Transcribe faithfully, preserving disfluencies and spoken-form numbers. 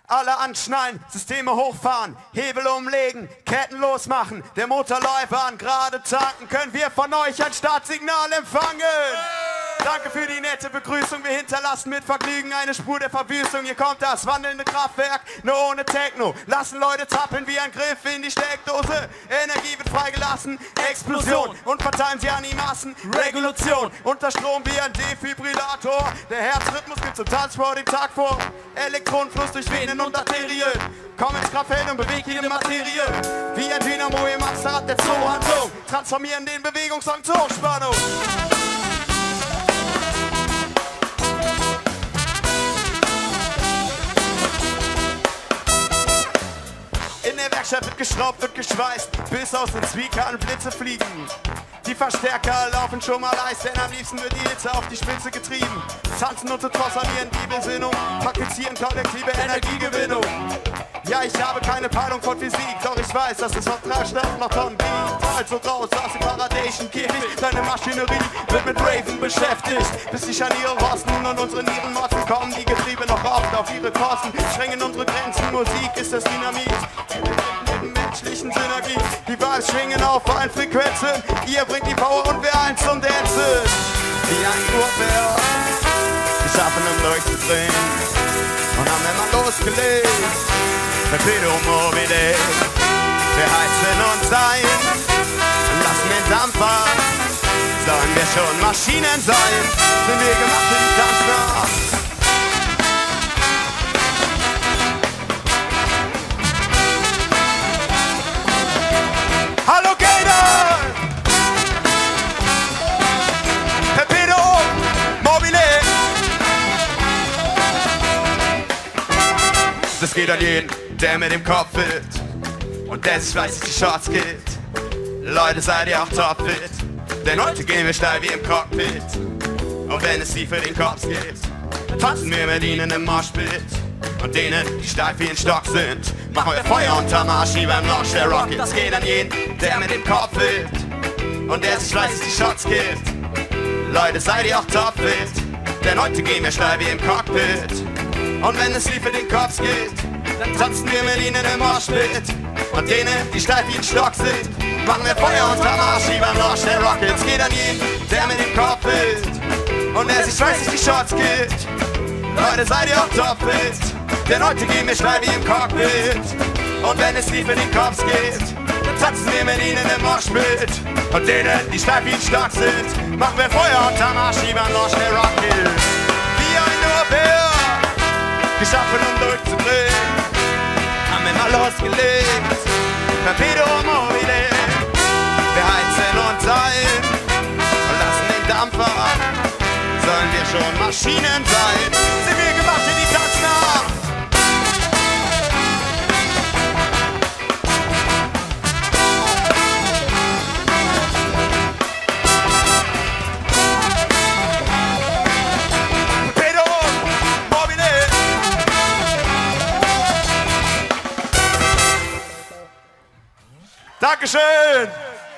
Alle anschnallen, Systeme hochfahren, Hebel umlegen, Ketten losmachen, der Motor läuft an, gerade tanken, können wir von euch ein Startsignal empfangen. Danke für die nette Begrüßung, wir hinterlassen mit Vergnügen eine Spur der Verwüstung. Hier kommt das wandelnde Kraftwerk, nur ohne Techno. Lassen Leute zappeln wie ein Griff in die Steckdose. Energie wird freigelassen, Explosion und verteilen sie an die Massen. Regulation, unter Strom wie ein Defibrillator. Der Herzrhythmus gibt zum Tanz vor dem Tag vor. Elektronenfluss durch Venen und Arterien. Komm ins Kraftfeld und beweg jede Materie. Wie ein Dynamo im Hamsterrad der Zoohandlung. Transformieren den Bewegungsdrang zur Hochspannung. In der Werkstatt wird geschraubt und geschweißt, bis aus den Speakern Blitze fliegen. Die Verstärker laufen schon mal heiß, denn am liebsten wird die Hitze auf die Spitze getrieben. Tanzen und transformieren die Besinnung, praktizieren kollektive Energiegewinnung. Ja, ich habe keine Peilung von Physik, doch ich weiß, dass es auf Treibstoff noch Tonnen gibt. Also raus aus dem Faradayschen Käfig, deine Maschinerie wird mit Raven beschäftigt. Bis die Scharniere rosten und unsere Nieren motzen, kommen die Getriebe noch oft auf ihre Kosten. Sprengen unsere Grenzen, Musik ist das Dynamit. Menschlichen Synergie, die Vibes schwingen auf allen Frequenzen. Ihr bringt die Power und wir eins zum Dancen. Wie ein Uhrwerk, geschaffen um durchzudrehen. Und haben immer losgelegt. Perpetuum mobile, wir heizen uns ein, lassen den Dampfer. Sollen wir schon Maschinen sein, sind wir gemacht für die Tanznacht. Hallo Gator! Perpetuum mobile. Das geht an jeden, der mit dem Kopf wird und der sich fleißig die Shorts gibt. Leute, seid ihr auch topfit, denn heute gehen wir steil wie im Cockpit. Und wenn es sie für den Kopf gibt, tanzen wir mit ihnen im Moshpit. Und denen, die steif wie ein Stock sind, machen wir Feuer unterm Arsch wie beim Launch der Rocket. Das geht an jeden, der mit dem Kopf wird und der sich fleißig die Shots gibt. Leute, seid ihr auch topfit, denn heute gehen wir steil wie im Cockpit. Und wenn es sie für den Kopf geht, dann tanzen wir mit ihnen im Moshpit. Und denen, die steif wie ein Stock sind, machen wir Feuer unterm Arsch wie beim Launch der Rockets. Geht an jeden, der mit dem Kopf wird und der sich fleißig die Shots gibt. Leute, seid ihr auch topfit, denn heute gehen wir steil wie im Cockpit. Und wenn es lief für den Kopf geht, dann tanzen wir mit ihnen im Moshpit. Und denen, die steif wie ein Stock sind, machen wir Feuer unterm Arsch wie beim Launch der Rockets. Wie ein Uhrwerk, geschaffen um durchzudrehen, haben wir mal losgelegt. Perpetuum mobile, wir heizen uns ein und lassen den Dampfer. Sollen wir schon Maschinen sein, sind wir gemacht in die Tanznacht. Dankeschön!